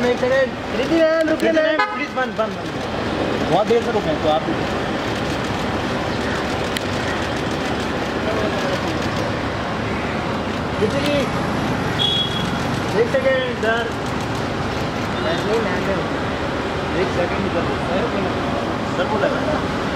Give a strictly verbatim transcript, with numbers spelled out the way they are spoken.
ma'am एक second, Kriti ma'am रुकिए ma'am, please बंद बंद बहुत देर से रुके तो आप कृति जी एक सेकंड इधर, नहीं मैम एक सेकंड इधर सर बोला सर बोला